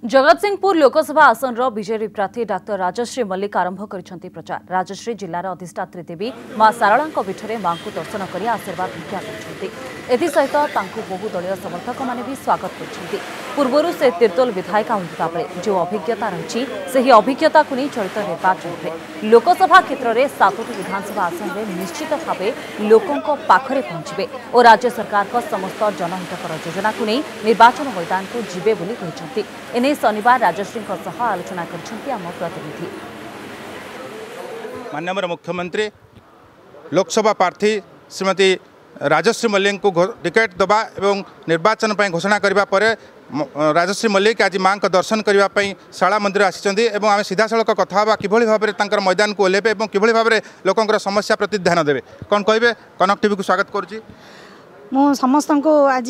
जगतसिंहपुर लोकसभा आसन बीजेपी प्रार्थी डाक्टर राजश्री मल्लिक आरंभ कर प्रचार। राजश्री जिलार अधिष्ठात्री देवी मां सारला पीठरे मां को दर्शन कर आशीर्वाद भिक्षा करसहित बहुदलीय समर्थक मैंने भी स्वागत कर। पूर्व से तिर्तोल विधायिका होता बेले जो अभिज्ञता रही से अभिज्ञता को नहीं चलित निर्वाचन में लोकसभा क्षेत्र में 7टी विधानसभा आसन में निश्चित भाव लोकों पाखरे पहुंचे और राज्य सरकार का समस्त जनहितकर योजना को नहीं निर्वाचन मैदान को जीवे बोली कहते। एने शनिवार राजश्री आलोचना कर प्रतिनिधि माननीय मुख्यमंत्री लोकसभा प्रार्थी श्रीमती राजश्री मल्लिक को टिकेट दबा एवं निर्वाचन पर घोषणा करने पर राजश्री मल्लिक आज मां का दर्शन करने शाला मंदिर आसी आम सीधा सड़क कथा कि भाव में मैदान को ओह्लेबे और कि भाव में लोकंर समस्या प्रति ध्यान देवे कौन कहे कनक टीवी को स्वागत करुच्ची। मु समस्त को आज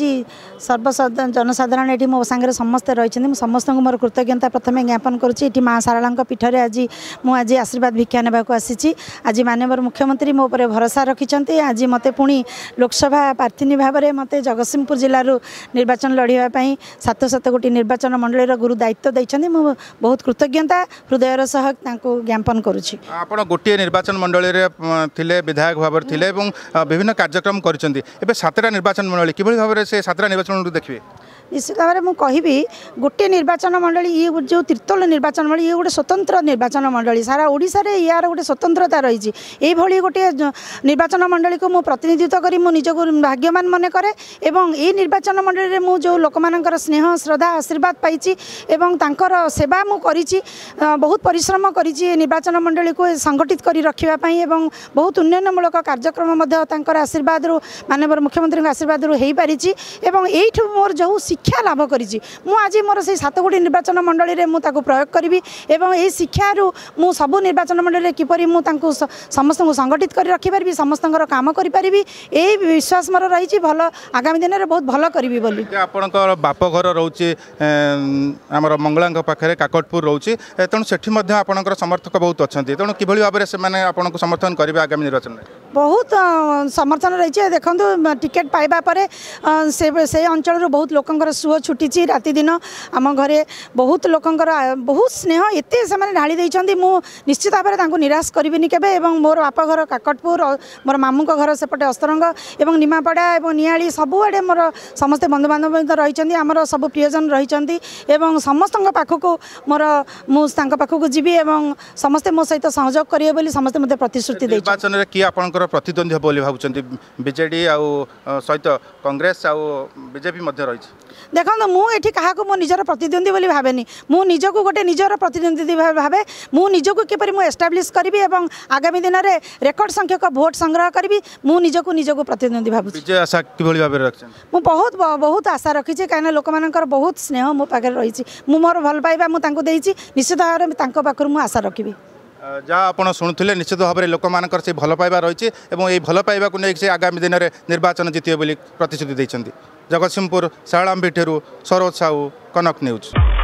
जनसाधारण ये मो सांगे समस्ते रही समस्त मोर कृतज्ञता प्रथम ज्ञापन करुँची माँ सारला पीठरे आज मुझे आशीर्वाद भिक्षा ने आसी। आज माननीय मुख्यमंत्री मो पर भरोसा रखिंट आज मत पुणी लोकसभा प्रार्थी भाव में मत जगतसिंहपुर जिलूर निर्वाचन लड़ाई 700 गोटी निर्वाचन मंडल गुरु दायित्व देते बहुत कृतज्ञता हृदयर सह ज्ञापन करुँची। आप गोटे निर्वाचन मंडल थे विधायक भाव थे विभिन्न कार्यक्रम कर निर्वाचन मंडली कि भाव में से 7टा निर्वाचन मंडली देखिए निश्चित भाव में मुझे गोटे निर्वाचन मंडली ये जो तिर्तोल निर्वाचन मंडली ये गोटे स्वतंत्र निर्वाचन मंडली सारा ओडिशा रे यार गोटे स्वतंत्रता रही है गोटे निर्वाचन मंडली को मु प्रतिनिधित्व करी मु निजको भाग्यमान मन करे एवं ये निर्वाचन मंडली में जो लोक मानकर स्नेह श्रद्धा आशीर्वाद पाई सेवा मु करी बहुत परिश्रम करी निर्वाचन मंडली को संगठित कर रखापी बहुत उन्नयनमूलक कार्यक्रम आशीर्वाद माननीय मुख्यमंत्री आशीर्वाद हो पारी एठू मोर जो शिक्षा लाभ करी आज मोर से 7 गोटी निर्वाचन मंडली में मुझे प्रयोग करी एवं यही शिक्षार मु सबू निर्वाचन मंडली किपरि मुझे समस्त को संगठित कर रखिपारि समस्त काम करी यही विश्वास मोर रही भल आगामी दिन में बहुत भल करी बोली। आपणकर बाप घर रोचे आमर मंगला पाखे काकटपुर रोचे तेणु सेठी आपणकर समर्थक बहुत अच्छा तेणु कि भाव में से आपको समर्थन करेंगे आगामी निर्वाचन में बहुत समर्थन रही देखो टिकेट पाइबा पर से अंचल बहुत लोकंर सुह छुटी राति दिन आम घरे बहुत लोकंर बहुत स्नेह एत से ढाली देती मु निश्चित भाव में निराश करी के मोर बाप घर काकटपुर मोर मामू घर सेपटे अस्तरंग और निमापड़ा और नियाली सबुआड़े मोर समस्त बंधुबांधव रही आमर सब प्रियजन रही समस्त पाखक मोर मुझे पाखक जीवी और समस्ते मो सहित सहयोग करेंगे समस्ते मत प्रतिश्रुति निर्वाचन किए आपंकर प्रतिद्वंदी हे बोली भावुं बीजेडी सहित कांग्रेस बीजेपी रही देखो मुझे क्या मो निजर प्रतिद्वंदी बोली भावेनी मु निजको गोटे निजर प्रतिद्वंदी भावे मु निजको किपरि मु एस्टाब्लिश करी और आगामी दिन में रेकर्ड संख्यक भोट संग्रह करी मु निजको प्रतिद्वंदी भाव आशा किभली भाव मु बहुत बहुत आशा रखी कहीं लोक मानकर बहुत स्नेह मो पाखे रही मोर भल पाइबा मुझे निश्चित भाव में पाखु मुझे आशा रखी जहाँ आप शुणुले निश्चित भाव में लोक मानकर से भल पाइबा रही है भल पाइबा को लेकिन आगामी दिन में निर्वाचन जीते बोली प्रतिश्रुति देते। जगतसिंहपुर शालाम पीठरू सरोज साहू कनक न्यूज।